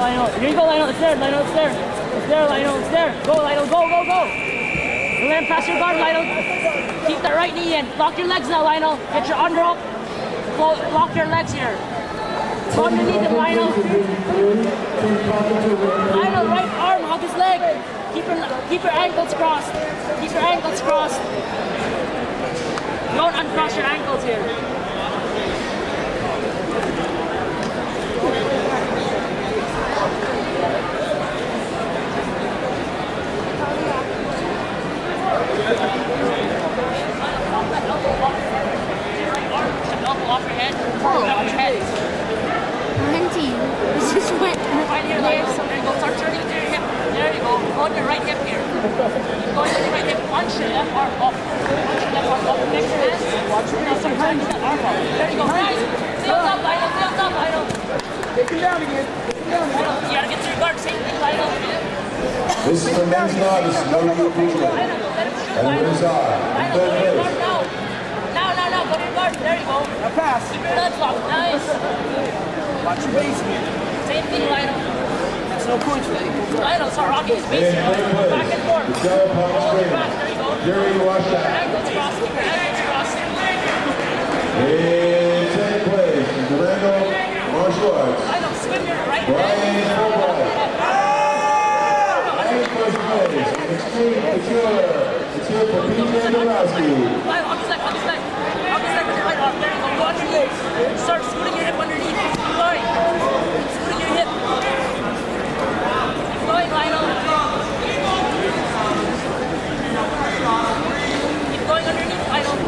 Lionel. Here you go, Lionel. It's there, Lionel. It's there. It's there, Lionel. It's there. Go, Lionel. Go, go, go. Land past your guard, Lionel. Keep that right knee in. Lock your legs now, Lionel. Get your under up. Lock your legs here. Go underneath him, Lionel. Lionel, right arm, hug his leg. Keep your ankles crossed. Keep your ankles crossed. Don't uncross your ankles here. Off your head. Off your head. This just went right here, there you go. Start turning to your hip. There you go. Go on your right hip here. Keep going on your right hip. Punch your left arm up. Punch your left arm up. Next your hands. Now start turning that arm up. There you go. Nice. Stay on top, Lionel. Stay on top, Lionel. Take him down again. Take him down. You gotta get to your guard. Same thing, Lionel. This is the men's novice. No European. And the men's are. Lionel, go to your guard now. Now. Go to your guard. There you go. Now pass. Keep your legs locked. Nice. Watch your base here. Same thing, Lionel. That's no points for that. Lionel, start rocking his base here. Back and forth. Hold it back. There you go. Jerry, watch Keep your that. ankles crossed. Keep your ankles crossed. In second place, Durango Martial Arts. Lionel, swim your right Brian leg. Fulbright. And first place, Extreme Couture. It's here for PJ Dorowski. Lionel, hug his leg. Hug his leg. Hug his leg with your right arm. There you go. Go underneath. Start scooting your hip underneath. Keep going. Scooting your hip. Keep going, Lionel. Keep going underneath, Lionel.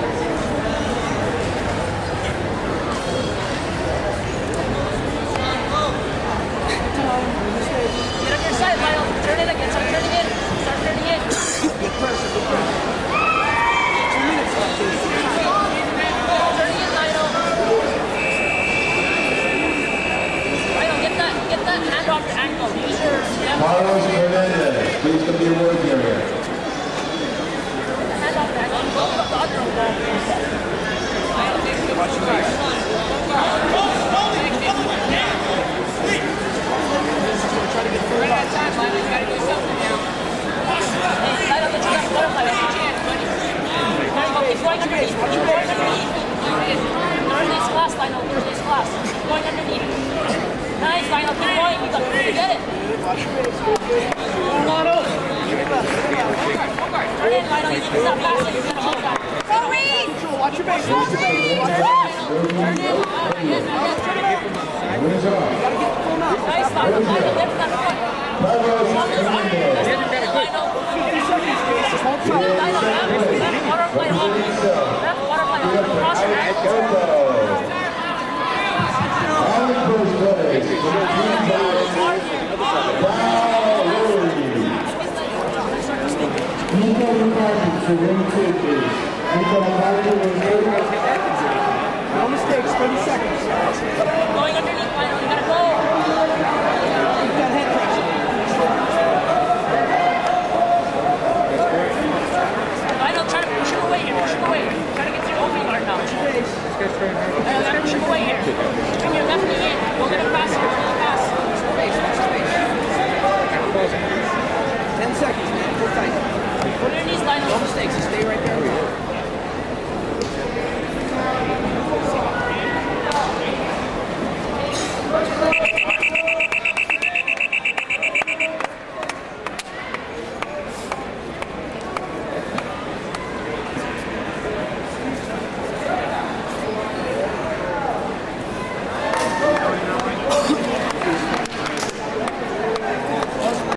Get on your side, Lionel. Turn it again. Start turning it. Start turning it. Good pressure, good pressure. 2 minutes left. Turning it, Lionel. Lionel, get that hand off your ankle. Use your stem. Carlos Hernandez, please come to your work area. Hand off the ankle. Go up the other one. Lionel, take the Watch your base. Try to get through it. time, Lionel. You gotta do something now. Hey, Lionel, get your left butterfly. That's your chance, buddy. There you go. Keep going underneath. Keep going underneath. Third this class, Lionel. Third this class. Keep going underneath. Nice, Lionel. Keep going. You get it. Watch your base. Lionel. Turn in, Lionel. You can stop passing. You gotta hold that. Watch your base. Watch your base. Turn in. Winners are Gotta get the full mount. Nice, Lionel. Lionel, lift that foot. Carlos Hernandez. Lionel. 50 seconds, Jace. Just hold tight. Lionel, left butterfly up. Left butterfly up. Cross your ankles. And first place, for the green belt, Nico McCarthy for ring 2, please. Nico McCarthy, ring 2. No mistakes. 30 seconds.